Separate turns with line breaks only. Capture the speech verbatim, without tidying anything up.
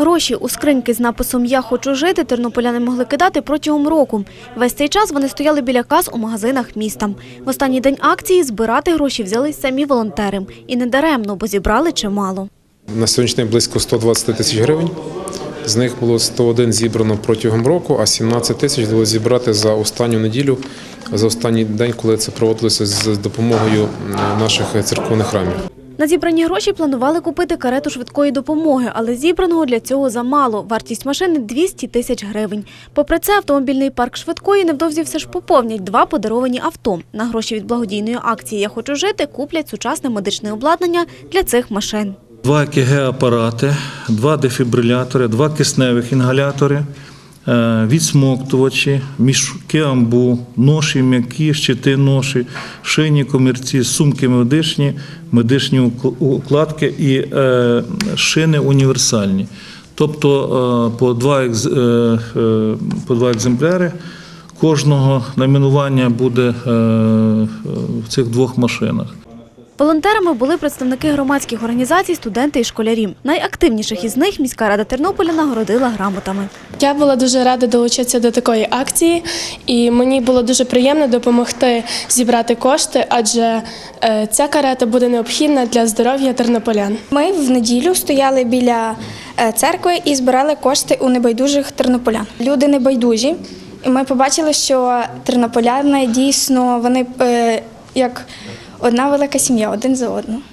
Гроші у скриньки з написом «Я хочу жити» тернополяни могли кидати протягом року. Весь цей час вони стояли біля кас у магазинах міста. В останній день акції збирати гроші взялись самі волонтери. І не даремно, бо зібрали чимало.
На сьогоднішній день близько ста двадцяти тисяч гривень. З них було сто один зібрано протягом року, а сімнадцять тисяч вдалося зібрати за останню неділю, за останній день, коли це проводилося з допомогою наших церковних храмів.
На зібрані гроші планували купити карету швидкої допомоги, але зібраного для цього замало. Вартість машини – двісті тисяч гривень. Попри це, автомобільний парк швидкої невдовзі все ж поповнять два подаровані авто. На гроші від благодійної акції «Я хочу жити» куплять сучасне медичне обладнання для цих машин.
Два ЕКГ-апарати, два дефібрилятори, два кисневих інгалятори, відсмоктувачі, мішки амбу, ноші м'які, щити ноші, шийні комірці, сумки медичні, медичні укладки і шини універсальні. Тобто по два, по два екземпляри кожного найменування буде в цих двох машинах.
Волонтерами були представники громадських організацій, студенти і школярі. Найактивніших із них міська рада Тернополя нагородила грамотами.
Я була дуже рада долучитися до такої акції, і мені було дуже приємно допомогти зібрати кошти, адже ця карета буде необхідна для здоров'я тернополян.
Ми в неділю стояли біля церкви і збирали кошти у небайдужих тернополян. Люди небайдужі, і ми побачили, що тернополяни дійсно, вони як одна велика сім'я, один за одну.